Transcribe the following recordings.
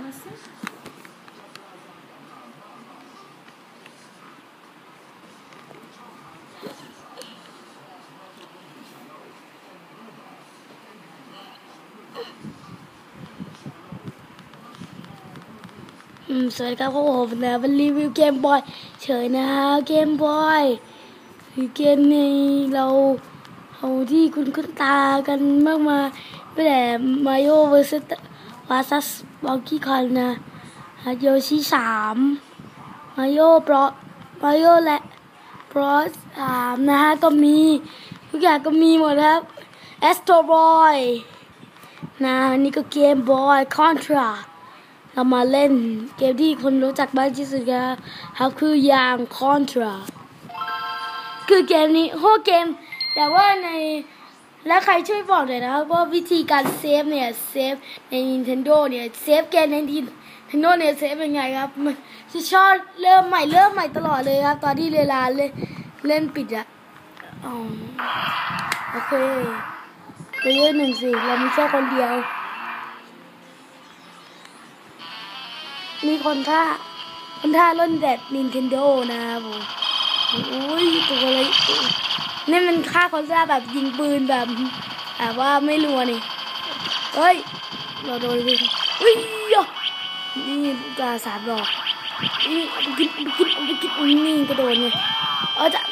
สวัสดีครับผมนะเป็นรีวิวเกมบอยเฉยนะฮะเกมบอยคือเกมในเราเอาที่คุ้นตากันมากมายไม่แต่มาริโอเวอร์ซัสบองกี้คอนนะโยชิ3มาริโอและบรอส3นะฮะก็มีทุกอย่างก็มีหมดครับแอสโตรบอยนะนี่ก็เกมบอยคอนทราเรามาเล่นเกมที่คนรู้จักบ้างที่สุดครับคืออย่างคอนทราคือเกมนี้โหเกมแต่ว่าและใครช่วยบอกหน่อยนะครับว่าวิธีการเซฟใน Nintendo เนี่ยเซฟเกมใน Nintendo เนี่ยเซฟยังไงครับมันจะชอบเริ่มใหม่ตลอดเลยครับตอนที่เวลาเล่นปิดอะโอเคไปเล่น1 สิเรามีแค่คนเดียวมีคนท่าเล่นแดด Nintendo นะครับผมโอ้ยตัวอะไรนี่มันฆ่าคนท่าแบบยิงปืนแบบว่าไม่รัวนี่เฮ้ยเราโดนยิงอุ้ยนี่กา3 ดอกนี่เอาไปกินนี่กระโดดไงจะ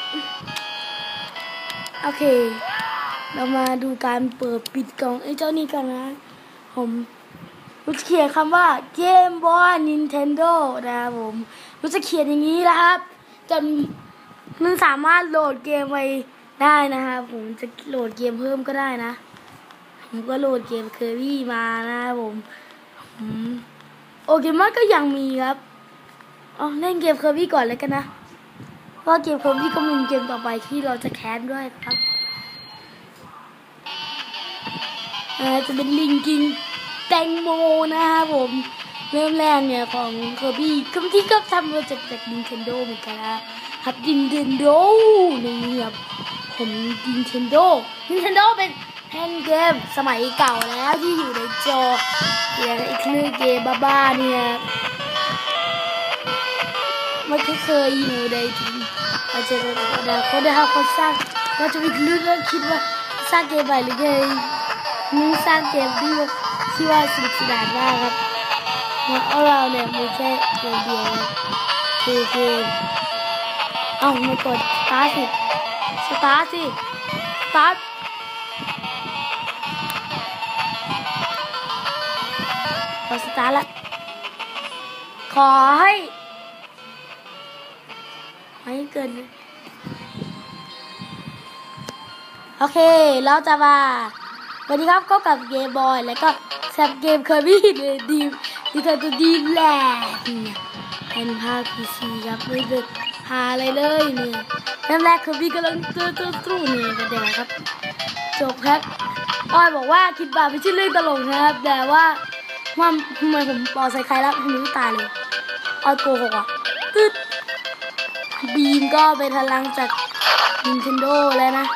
โอเคเรามาดูการเปิดปิดกล่องไอ้เจ้านี่กันนะผมจะเขียนคำว่าเกมบอย Nintendo นะครับผมจะเขียนอย่างนี้นะครับจนมันสามารถโหลดเกมไปได้นะครับผมจะโหลดเกมเพิ่มก็ได้นะผมก็โหลดเกมเคอรี่มานะครับผมโอเคมันก็ยังมีครับเล่นเกมเคอรี่ก่อนเลยกันนะเพราะเกมเคอรี่ก็มีเกมต่อไปที่เราจะแคสด้วยครับจะเป็นลิงกิงแตงโมนะครับผมเริ่มแรกเนี่ยของเคอร์บี้ที่ก็ทำมาจาก Nintendo เหมือนกันนะครับ Nintendo นี่ครับผม Nintendo เป็นแผ่นเกมสมัยเก่าแล้วที่อยู่ในจออย่างไอ้คลื่นเกมบ้าๆเนี่ยไม่เคยอยู่ในอาจจะคนได้เขาสร้างว่าจะมีคลื่นแล้วคิดว่าสร้างเกมใหม่หรือไงนี่สร้างเกมที่ว่าสนุกสนานมากครับเราเนี่ยมีแค่เกมเดียวคือเกมไม่กดสตาร์ทพอสตาร์ทแล้วขอให้เกินโอเคเราจะมาวันนี้ครับก็กับเกมบอยแล้วก็แซมเกมเคอร์บี้เลยดีตัวดีแหละเป็นภาค PC ครับไม่เดือดหาอะไรเลยเนี่ยเริ่มแรกเคอร์บี้กำลังตู้นี่กันเดี๋ยวครับจบครับอ้อยบอกว่าคิดบาปไม่ใช่เรื่องตลกนะครับแต่ว่าทำไมผมปอใส่ใครแล้วผมไม่ตายเลยอ้อยโกหกบีมก็เป็นพลังจาก Nintendo แล้วนะ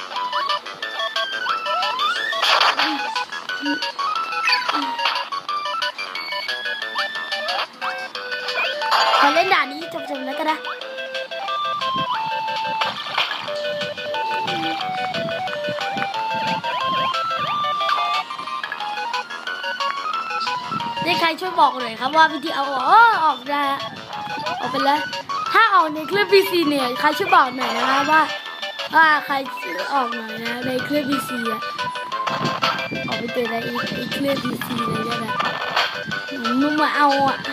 ขอเล่นด่านนี้จบแล้วกันนะได้ใครช่วยบอกหน่อยครับว่าวิธีเอาออกได้ออกไปแล้วถ้าออกในคลิป PC เนี่ยใครช่วยบอกหน่อยนะว่าใครออกหน่อยนะในคลิป PC ออกไปเจอในคลิป PC เลยได้ไหมมึงมาเอา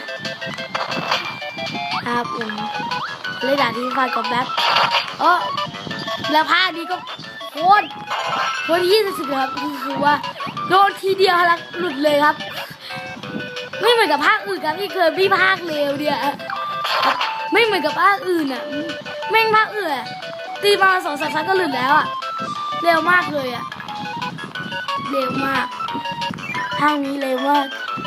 ครับผมเลยด่าที่ไฟกับแบ็คแล้วภาคนี้ก็โคตร20ครับคือว่าโดนทีเดียวหลุดเลยครับไม่เหมือนกับภาคอื่นครับที่เคยพี่ภาคเร็วเนี่ยไม่เหมือนกับภาคอื่นแม่งภาคอื่นตีมา2-3 ครั้งก็หลุดแล้วเร็วมากเลยเร็วมากภาคนี้เร็วมาก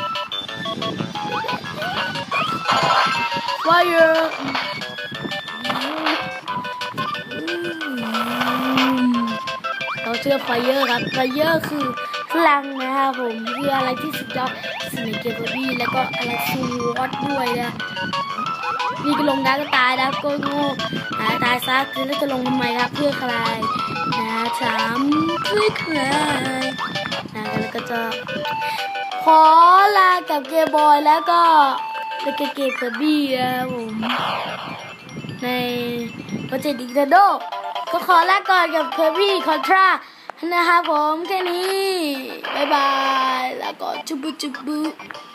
Fire เราเชื่อ Fire ครับ Fire คือพลังนะครับผมคืออะไรที่สุดยอดสเนคเกอร์บี้แล้วก็อะไรซูวอตด้วยนะนี่ก็ลงน้ำก็ตายนะก็โง่ตายซะคือแล้วจะลงทำไมครับเพื่อใครนะถามเพื่อใครนะแล้วก็จะขอลากับเกมบอยแล้วก็เกมเกอร์บี้นะครับผมในโปรเจกต์ Nintendo ก็ขอลาก่อนกับเคอร์บี้คอนทรานะครับผมแค่นี้บ๊ายบายแล้วก็จุบบุ